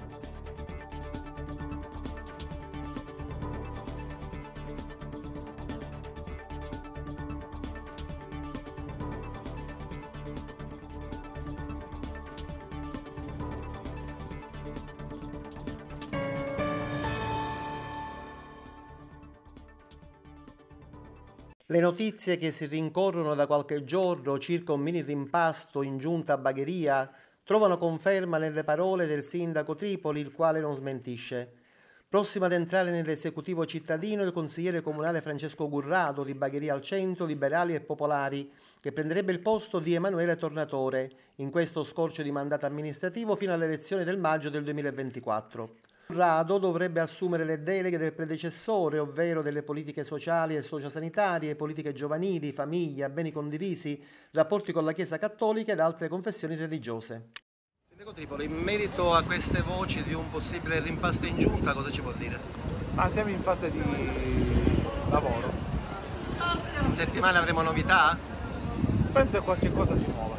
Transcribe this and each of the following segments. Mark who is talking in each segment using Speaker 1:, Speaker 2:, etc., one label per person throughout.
Speaker 1: Le notizie che si rincorrono da qualche giorno circa un mini rimpasto in giunta a Bagheria trovano conferma nelle parole del sindaco Tripoli, il quale non smentisce. Prossimo ad entrare nell'esecutivo cittadino il consigliere comunale Francesco Gurrado di Bagheria al Centro, Liberali e Popolari, che prenderebbe il posto di Emanuele Tornatore in questo scorcio di mandato amministrativo fino alle elezioni del maggio del 2024. Gurrado dovrebbe assumere le deleghe del predecessore, ovvero delle politiche sociali e sociosanitarie, politiche giovanili, famiglia, beni condivisi, rapporti con la Chiesa Cattolica ed altre confessioni religiose. Sindaco Tripoli, in merito a queste voci di un possibile rimpasto in giunta, cosa ci può dire?
Speaker 2: Ma siamo in fase di lavoro.
Speaker 1: In settimana avremo novità?
Speaker 2: Penso che qualche cosa si muova.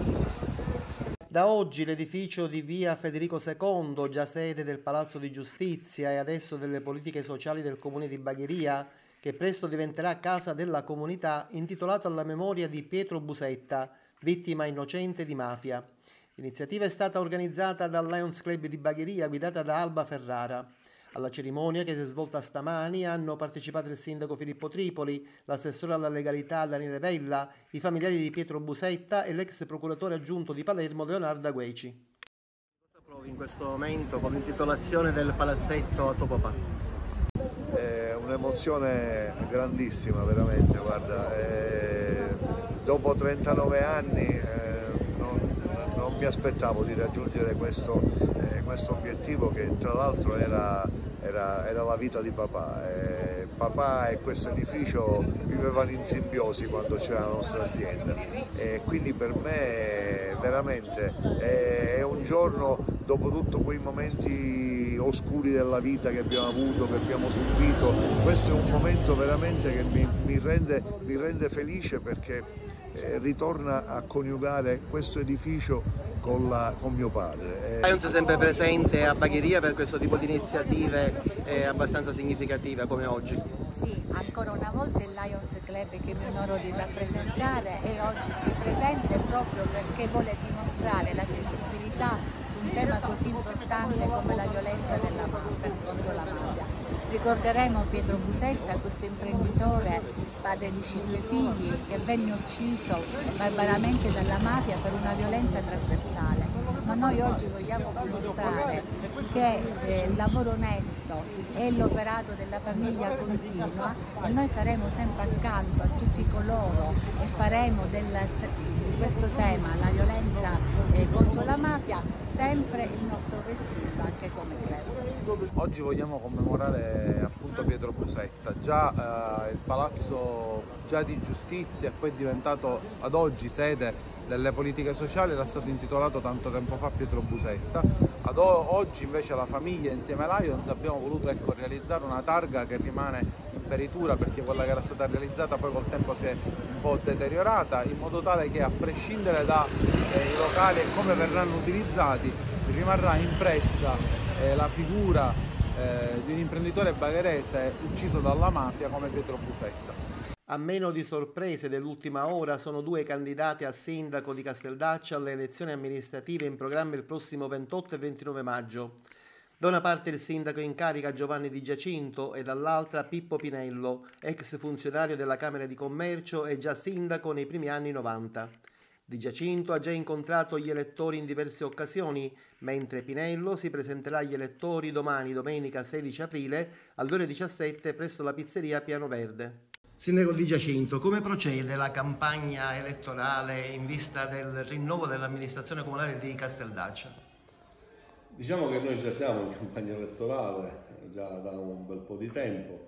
Speaker 1: Da oggi l'edificio di via Federico II, già sede del Palazzo di Giustizia e adesso delle politiche sociali del comune di Bagheria, che presto diventerà casa della comunità, intitolato alla memoria di Pietro Busetta, vittima innocente di mafia. L'iniziativa è stata organizzata dal Lions Club di Bagheria, guidata da Alba Ferrara. Alla cerimonia, che si è svolta stamani, hanno partecipato il sindaco Filippo Tripoli, l'assessore alla legalità Daniele Vella, i familiari di Pietro Busetta e l'ex procuratore aggiunto di Palermo Leonardo Agueci. Cosa provi in questo momento con l'intitolazione del palazzetto a tuo papà?
Speaker 3: È un'emozione grandissima, veramente, guarda. Dopo 39 anni non mi aspettavo di raggiungere questo obiettivo, che tra l'altro era la vita di papà. Papà e questo edificio vivevano in simbiosi quando c'era la nostra azienda, e quindi per me veramente è un giorno, dopo tutti quei momenti oscuri della vita che abbiamo avuto, che abbiamo subito, questo è un momento veramente che mi rende felice, perché ritorna a coniugare questo edificio con mio padre.
Speaker 1: Lions è sempre presente a Bagheria per questo tipo di iniziative abbastanza significative come oggi.
Speaker 4: Sì, ancora una volta il Lions Club, che mi onoro di rappresentare, è oggi qui presente proprio perché vuole dimostrare la sensibilità su un tema così importante come la violenza contro la mafia. Ricorderemo Pietro Busetta, questo imprenditore, padre di 5 figli, che venne ucciso barbaramente dalla mafia per una violenza trasversale. Ma noi oggi vogliamo dimostrare che il lavoro onesto e l'operato della famiglia continua, e noi saremo sempre accanto a tutti coloro e faremo di questo tema, la violenza contro la mafia, sempre il nostro vessillo anche come club.
Speaker 2: Oggi vogliamo commemorare appunto Pietro Busetta. Già il Palazzo di Giustizia è poi diventato ad oggi sede delle politiche sociali, era stato intitolato tanto tempo fa Pietro Busetta. Oggi invece la famiglia insieme a Lions abbiamo voluto realizzare una targa che rimane in peritura, perché quella che era stata realizzata poi col tempo si è un po' deteriorata, in modo tale che, a prescindere dai locali e come verranno utilizzati, rimarrà impressa la figura di un imprenditore bagherese ucciso dalla mafia come Pietro Busetta.
Speaker 1: A meno di sorprese dell'ultima ora, sono 2 candidati a sindaco di Casteldaccia alle elezioni amministrative in programma il prossimo 28 e 29 maggio. Da una parte il sindaco in carica Giovanni Di Giacinto e dall'altra Pippo Pinello, ex funzionario della Camera di Commercio e già sindaco nei primi anni 90. Di Giacinto ha già incontrato gli elettori in diverse occasioni, mentre Pinello si presenterà agli elettori domani, domenica 16 aprile, alle ore 17 presso la pizzeria Piano Verde. Sindaco Di Giacinto, come procede la campagna elettorale in vista del rinnovo dell'amministrazione comunale di Casteldaccia?
Speaker 5: Diciamo che noi già siamo in campagna elettorale, già da un bel po' di tempo.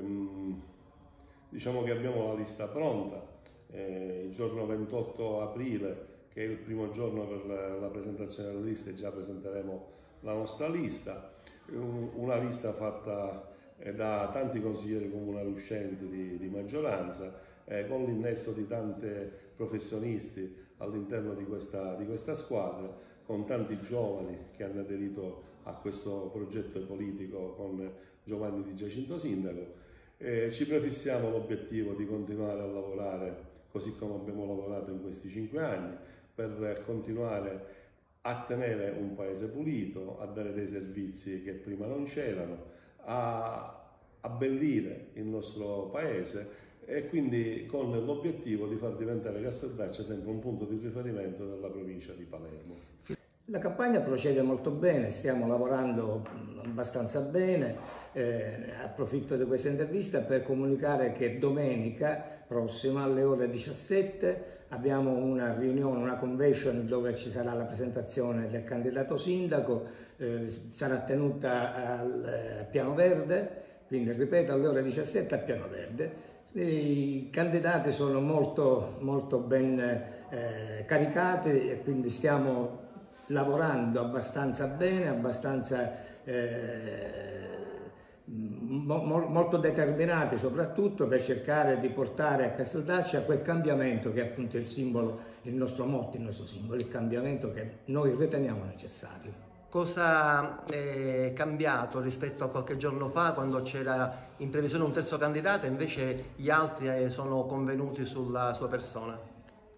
Speaker 5: Diciamo che abbiamo la lista pronta. Il giorno 28 aprile, che è il primo giorno per la presentazione delle liste, già presenteremo la nostra lista. Una lista fatta da tanti consiglieri comunali uscenti di maggioranza, con l'innesto di tante professionisti all'interno di questa squadra, con tanti giovani che hanno aderito a questo progetto politico con Giovanni Di Giacinto sindaco. Ci prefissiamo l'obiettivo di continuare a lavorare così come abbiamo lavorato in questi 5 anni, per continuare a tenere un paese pulito, a dare dei servizi che prima non c'erano, a abbellire il nostro paese e quindi con l'obiettivo di far diventare Casteldaccia sempre un punto di riferimento della provincia di Palermo.
Speaker 6: La campagna procede molto bene, stiamo lavorando abbastanza bene. Approfitto di questa intervista per comunicare che domenica prossima alle ore 17 abbiamo una riunione, una convention dove ci sarà la presentazione del candidato sindaco, sarà tenuta al Piano Verde, quindi ripeto alle ore 17 al Piano Verde. I candidati sono molto ben caricati e quindi stiamo lavorando abbastanza bene, molto determinati soprattutto per cercare di portare a Casteldaccia quel cambiamento che è appunto il simbolo, il nostro motto, il nostro simbolo, il cambiamento che noi riteniamo necessario.
Speaker 1: Cosa è cambiato rispetto a qualche giorno fa, quando c'era in previsione un terzo candidato e invece gli altri sono convenuti sulla sua persona?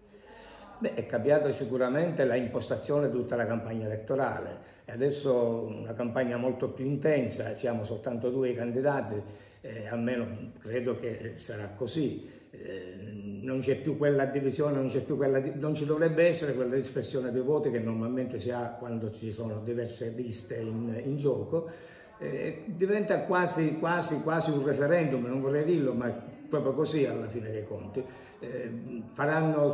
Speaker 6: Beh, è cambiata sicuramente la impostazione di tutta la campagna elettorale. Adesso una campagna molto più intensa, siamo soltanto 2 candidati, almeno credo che sarà così. Non c'è più quella divisione, non ci dovrebbe essere quella dispersione dei voti che normalmente si ha quando ci sono diverse liste in gioco. Diventa quasi un referendum, non vorrei dirlo, ma proprio così alla fine dei conti. Faranno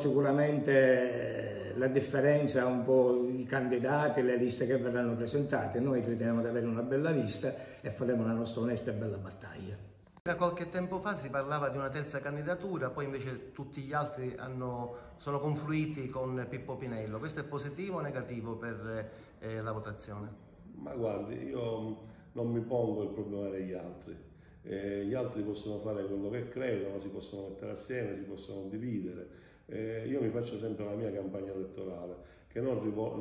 Speaker 6: sicuramente la differenza un po' i candidati, le liste che verranno presentate. Noi riteniamo di avere una bella lista e faremo la nostra onesta e bella battaglia.
Speaker 1: Qualche tempo fa si parlava di una terza candidatura, poi invece tutti gli altri sono confluiti con Pippo Pinello. Questo è positivo o negativo per la votazione?
Speaker 5: Ma guardi, io non mi pongo il problema degli altri. Gli altri possono fare quello che credono, si possono mettere assieme, si possono dividere. Io mi faccio sempre la mia campagna elettorale, che non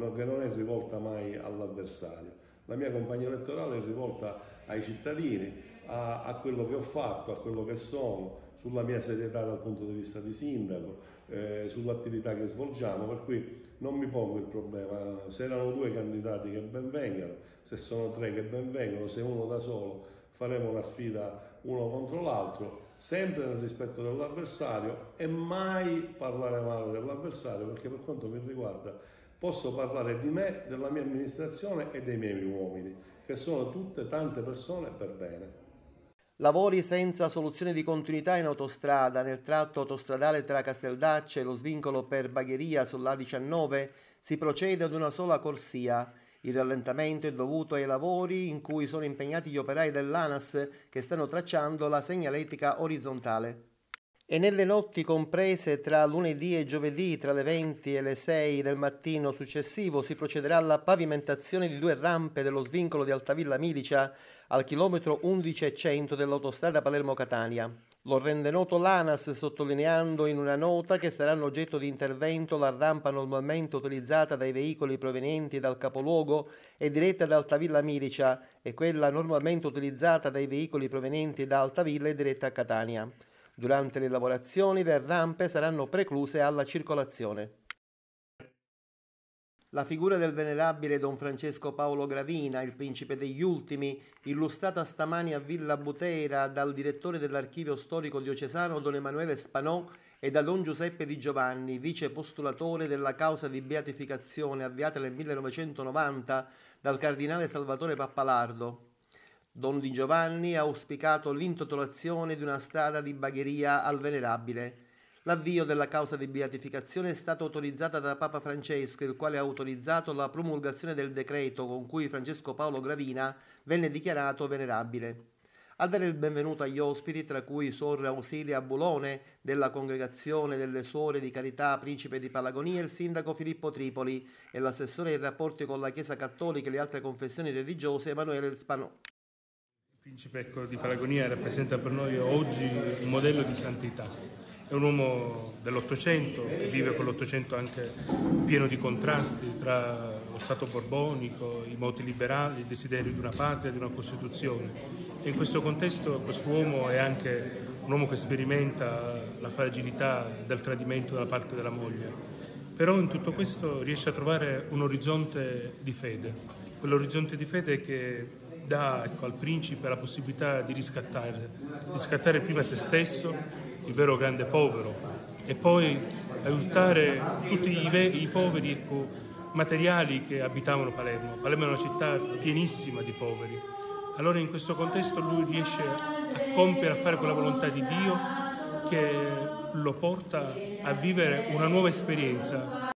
Speaker 5: è rivolta mai all'avversario. La mia campagna elettorale è rivolta ai cittadini, a quello che ho fatto, a quello che sono, sulla mia serietà dal punto di vista di sindaco, sull'attività che svolgiamo, per cui non mi pongo il problema. Se erano 2 candidati che ben vengano, se sono 3 che ben vengono, se uno da solo faremo una sfida uno contro l'altro, sempre nel rispetto dell'avversario e mai parlare male dell'avversario, perché per quanto mi riguarda posso parlare di me, della mia amministrazione e dei miei uomini, che sono tutte tante persone per bene.
Speaker 1: Lavori senza soluzione di continuità in autostrada nel tratto autostradale tra Casteldaccia e lo svincolo per Bagheria sull'A19 si procede ad una sola corsia. Il rallentamento è dovuto ai lavori in cui sono impegnati gli operai dell'ANAS che stanno tracciando la segnaletica orizzontale. E nelle notti comprese tra lunedì e giovedì, tra le 20 e le 6 del mattino successivo, si procederà alla pavimentazione di 2 rampe dello svincolo di Altavilla Milicia al chilometro 11,100 dell'autostrada Palermo-Catania. Lo rende noto l'ANAS, sottolineando in una nota che saranno oggetto di intervento la rampa normalmente utilizzata dai veicoli provenienti dal capoluogo e diretta da Altavilla Milicia e quella normalmente utilizzata dai veicoli provenienti da Altavilla e diretta a Catania. Durante le lavorazioni le rampe saranno precluse alla circolazione. La figura del venerabile Don Francesco Paolo Gravina, il principe degli ultimi, illustrata stamani a Villa Butera dal direttore dell'archivio storico diocesano Don Emanuele Spanò e da Don Giuseppe Di Giovanni, vice postulatore della causa di beatificazione avviata nel 1990 dal cardinale Salvatore Pappalardo. Don Di Giovanni ha auspicato l'intitolazione di una strada di Bagheria al venerabile. L'avvio della causa di beatificazione è stato autorizzato da Papa Francesco, il quale ha autorizzato la promulgazione del decreto con cui Francesco Paolo Gravina venne dichiarato venerabile. A dare il benvenuto agli ospiti, tra cui Sor Ausilia Bulone della Congregazione delle Suore di Carità Principe di Palagonia, il sindaco Filippo Tripoli e l'assessore ai rapporti con la Chiesa Cattolica e le altre confessioni religiose Emanuele Spanò.
Speaker 7: Il Principe di Palagonia rappresenta per noi oggi un modello di santità È un uomo dell'Ottocento che vive quell'Ottocento anche pieno di contrasti tra lo Stato borbonico, i moti liberali, il desiderio di una patria, di una Costituzione. E in questo contesto quest'uomo è anche un uomo che sperimenta la fragilità del tradimento da parte della moglie. Però in tutto questo riesce a trovare un orizzonte di fede, quell'orizzonte di fede che dà al principe la possibilità di riscattare prima se stesso, il vero grande povero, e poi aiutare tutti i poveri materiali che abitavano Palermo. Palermo è una città pienissima di poveri. Allora in questo contesto lui riesce a compiere, a fare quella volontà di Dio che lo porta a vivere una nuova esperienza.